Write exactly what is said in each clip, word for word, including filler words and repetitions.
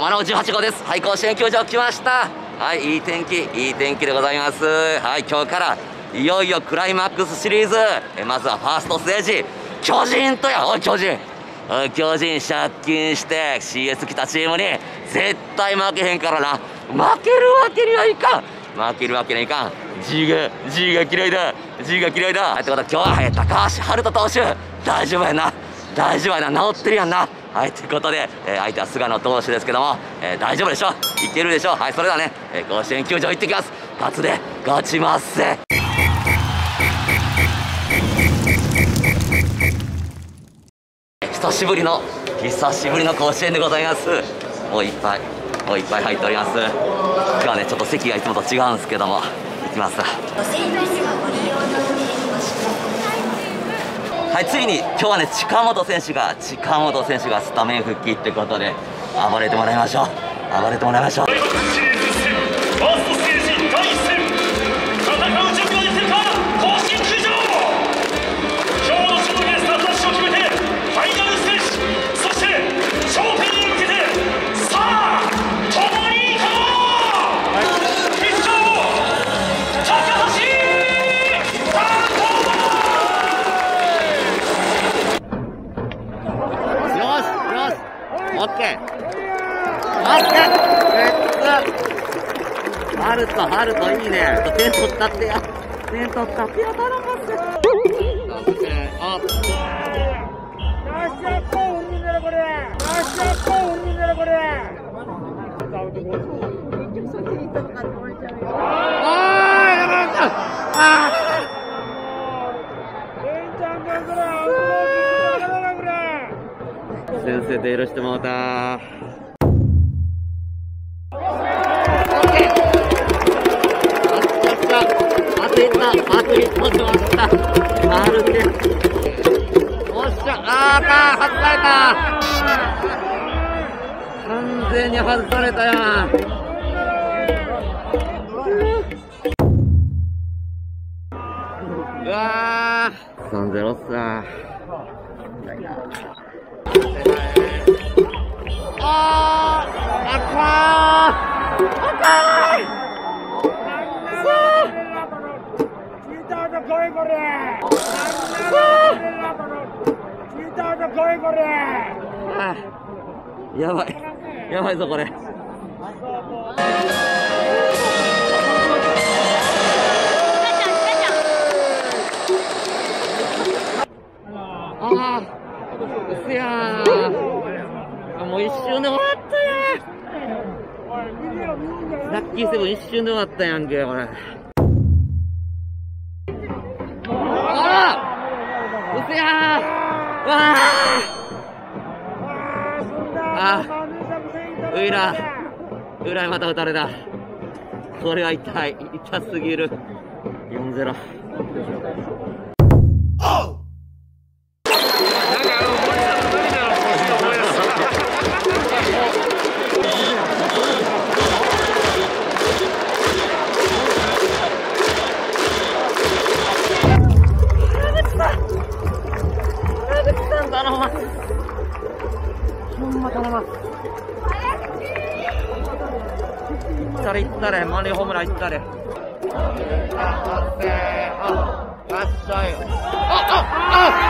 あのじゅうはち号です。はい、甲子園球場来ました。はい、いい天気、いい天気でございます。はい、今日からいよいよクライマックスシリーズ。えまずはファーストステージ、巨人とや、おい巨人、おい巨人借金して シーエス 来たチームに絶対負けへんからな。負けるわけにはいかん。負けるわけにはいかん。G が G が嫌いだ G が嫌いだ。はい、ということで今日は、えー、高橋遥人投手大丈夫やな、大丈夫やな、治ってるやんな。はい、ということで、えー、相手は菅野投手ですけども、えー、大丈夫でしょ、いけるでしょ。はい、それではね、えー、甲子園球場行ってきます。勝つで勝ちますぜ。久しぶりの久しぶりの甲子園でございます。もういっぱいもういっぱい入っております。今日はねちょっと席がいつもと違うんですけども、行きます。はい、ついに今日はね近本選手が近本選手がスタメン復帰ってことで、暴れてもらいましょう暴れてもらいましょう。オッケーオッケー、ハルトハルトいいね。点取ったってや、点取ったってや、頼むっす。オッケー、あっ先生で許してもうたー。当てた、当てた、しまった。まるで。おっしゃ、あーた、外された。完全に外されたやん。うわー、さんゼロっすな。あー、あかー、あかーい。やばいやばいぞこれ。ああ、うせやー、もう一瞬で終わったやん。ラッキーセブン一瞬で終わったやんけこれ。うせやー、わああ、ウイラウイラまた打たれた。これは痛い、痛すぎる。よんゼロ。頼む、ほんま頼む。いったれいったれ、マネーホームランいったれ。あっせー、あっ、らっしゃい。あっ、あっ、あっ、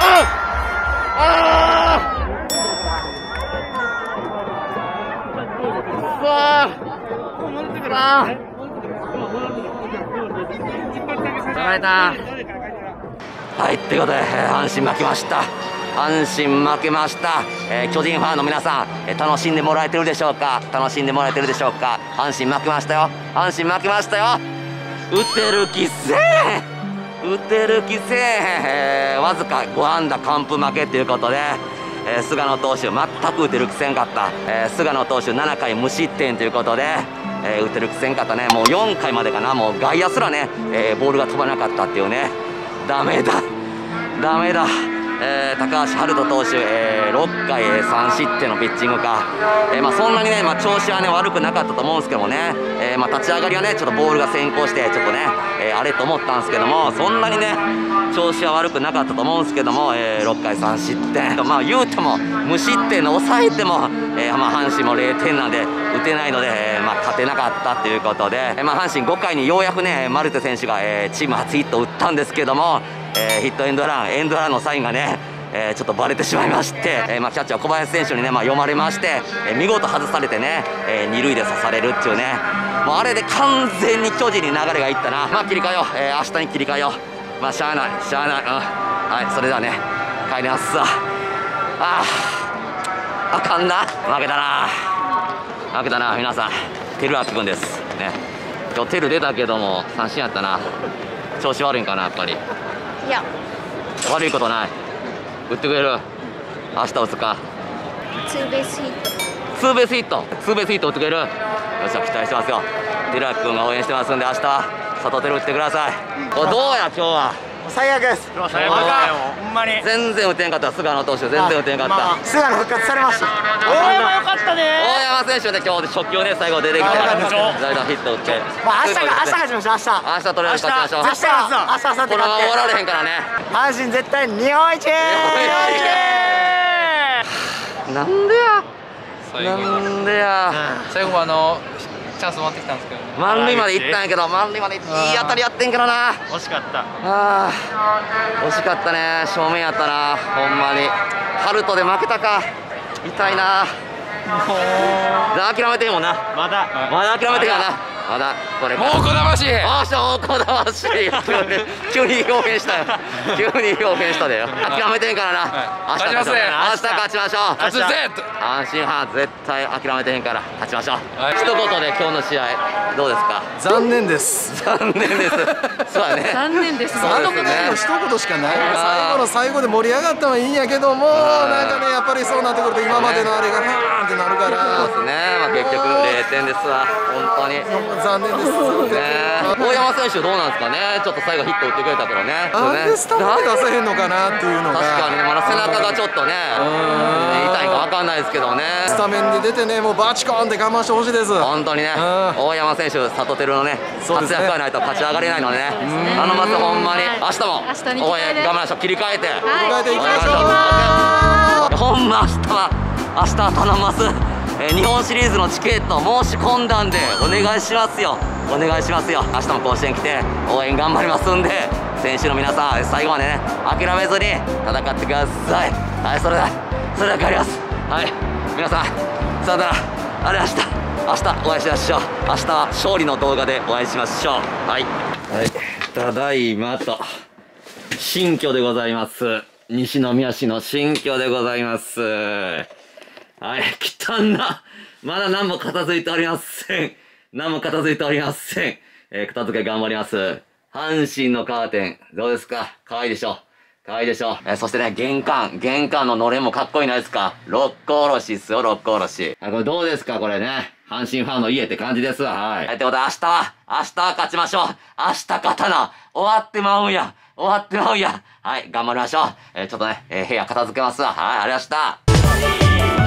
あっ、あっ、あっ、やられた。はい、ということで、阪神負けました。阪神負けました、えー、巨人ファンの皆さん、えー、楽しんでもらえてるでしょうか。楽しんでもらえてるでしょうか。阪神負けましたよ、阪神負けましたよ。打てる気せえへん、打てる気せえへん、えー、わずかご安打完封負けということで、えー、菅野投手全く打てる気せんかった、えー、菅野投手ななかい無失点ということで、えー、打てる気せんかったね。もうよんかいまでかな、もう外野すらね、えー、ボールが飛ばなかったっていうね。ダメだダメだ。えー、高橋遥人投手、えー、ろっかいさん失点のピッチングか、えーまあ、そんなにね、まあ、調子は、ね、悪くなかったと思うんですけどもね、えーまあ、立ち上がりはねちょっとボールが先行してちょっとね、えー、あれと思ったんですけども、そんなにね調子は悪くなかったと思うんですけども、えー、ろっかいさんしってん、まあ言うても無失点の抑えても、えーまあ、阪神もれいてんなんで打てないので、えーまあ、勝てなかったということで、えーまあ、阪神ごかいにようやくねマルテ選手が、えー、チーム初ヒットを打ったんですけども、えー、ヒットエンドランエンドランのサインがね、えー、ちょっとバレてしまいまして、えーまあ、キャッチャー小林選手にね、まあ、読まれまして、えー、見事外されてね、えー、二塁で刺されるっていうね、もうあれで完全に巨人に流れがいったな。まあ切り替えよう、えー、明日に切り替えよう。まあしゃあないしゃあない、うん、はい、それではね帰りますわ。ああ、あかんな、負けたな負けたな。皆さん、照明君ですね。今日テル出たけども三振やったな。調子悪いんかな、やっぱり。 いや、 悪いことない。打ってくれる？明日打つか。 ツーベースヒット。 ツーベースヒットツーベースヒット打ってくれる？よっしゃ、期待してますよ。テル明君が応援してますんで、明日は佐藤輝打ってください。これどうや、今日は最悪です。 最悪だよ、ほんまに。 全然打てんかった。菅野投手全然打てんかった。 菅野復活されました。 大山よかったね。 大山選手で今日初球ね、最後出てきてあよかった代打ヒット打って、 まあ明日が明日勝ちましょう。明日明日とりあえず勝ちましょう。 明日明日明後日このまま終わ勝ってられへんからね。 阪神絶対日本一。 なんでや最後なんでや最後はあのチャンス回ってきたんですけどね。 満塁まで行ったんやけど、満塁までいい当たりやってんけどな。 惜しかった。 あー惜しかったね。正面やったな、ほんまに。ハルトで負けたか、痛いな。で諦めてんもんな。 まだまだ諦めてんやな。まだこれ猛虎魂。 ああ、そう、こだわしい。急に表現したよ。急に表現したでよ。諦めてんからな。明日勝ちましょう。明日勝ちましょう。 勝つぜ。 阪神ファン絶対諦めてへんから勝ちましょう。 はい一言で今日の試合どうですか？ 残念です。 残念です。そうだね。 残念です。 そうですね。 一言しかない。 あー最後の最後で盛り上がったのはいいんやけども、なんかねやっぱりそうなってくると今までのあれがハーンってなるかそうらですね。まあ結局れいてんですわ。本当に。 残念です。 ね、大山選手どうなんですかね。ちょっと最後ヒット打ってくれたけどね。 なんでスタメンで出せへんのかなっていうのが。 確かにね、まだ背中がちょっとね痛いかわかんないですけどね。 スタメンで出てね、もうバチコーンって我慢してほしいです。 本当にね、大山選手、佐藤輝のね、活躍がないと勝ち上がれないのでね、頼みますよ、ほんまに。明日も明日に応援、頑張りましょう、切り替えて、 考えていきましょう。 ほんま、明日は、明日は頼みます、えー日本シリーズのチケット申し込んだんで、お願いしますよ、お願いしますよ、明日も甲子園来て、応援頑張りますんで、選手の皆さん、最後までね、諦めずに戦ってください。はい、それでは、それでは帰ります。はい、皆さん、さよなら、ありがとうございました。明日お会いしましょう。明日は勝利の動画でお会いしましょう。はい。はい。ただいまと、新居でございます。西宮市の新居でございます。はい。汚な。まだ何も片付いておりません。何も片付いておりません。えー、片付け頑張ります。阪神のカーテン、どうですか？可愛いでしょ？可愛いでしょ。えー、そしてね、玄関。玄関ののれんもかっこいいないですか？六甲おろしっすよ、六甲おろし。あ、これどうですかこれね。阪神ファンの家って感じですわ。はい。ってことで明日は、明日は勝ちましょう。明日勝たな。終わってまうんや。終わってまうんや。はい、頑張りましょう。えー、ちょっとね、えー、部屋片付けますわ。はい、ありがとうございました。